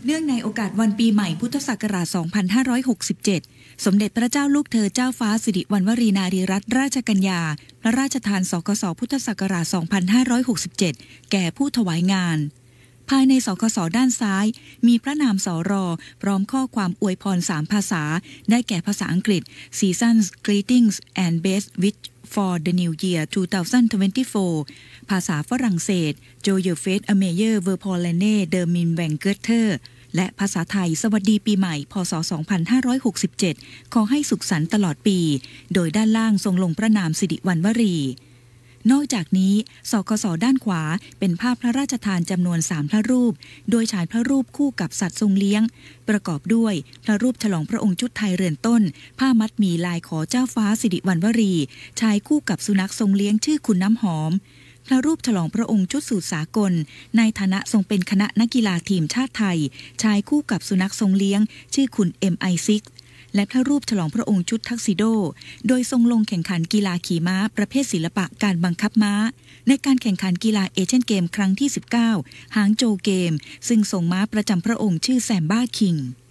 เนื่องในโอกาสวันปีใหม่พุทธศักราช 2567 สมเด็จพระเจ้าลูกเธอเจ้าฟ้าสิริวัณวรีนารีรัตนราชกัญญาพระราชทานสกส.พุทธศักราช 2567 แก่ผู้ถวายงานภายในสกส.ด้านซ้ายมีพระนามสร.พร้อมข้อความอวยพร3ภาษาได้แก่ภาษาอังกฤษ Seasons Greetings and Best Wish for the New Year 2024 ภาษาฝรั่งเศส Joyeux Fête à meilleur vœu pour l'année 2024 และภาษาไทยสวัสดีปีใหม่พศ 2567 ขอให้สุขสันต์ตลอดปีโดยด้านล่างทรงลงพระนามสิริวัณวรีนอกจากนี้สกส.ด้านขวาเป็นภาพพระราชทานจำนวน3พระรูปโดยฉายพระรูปคู่กับสัตว์ทรงเลี้ยงประกอบด้วยพระรูปฉลองพระองค์ชุดไทยเรือนต้นผ้ามัดหมี่ลายขอเจ้าฟ้าสิริวัณวรีชายคู่กับสุนัขทรงเลี้ยงชื่อคุณน้ำหอมพระรูปฉลองพระองค์ชุดสูทสากลในฐานะทรงเป็นคณะนักกีฬาทีมชาติไทยชายคู่กับสุนัขทรงเลี้ยงชื่อคุณ MI6 และพระรูปฉลองพระองค์ชุดทักซิโดโดยทรงลงแข่งขันกีฬาขี่ม้าประเภทศิลปะการบังคับม้าในการแข่งขันกีฬาเอเชียนเกมครั้งที่ 19 หางโจวเกมซึ่งทรงม้าประจำพระองค์ชื่อแซมบ้าคิง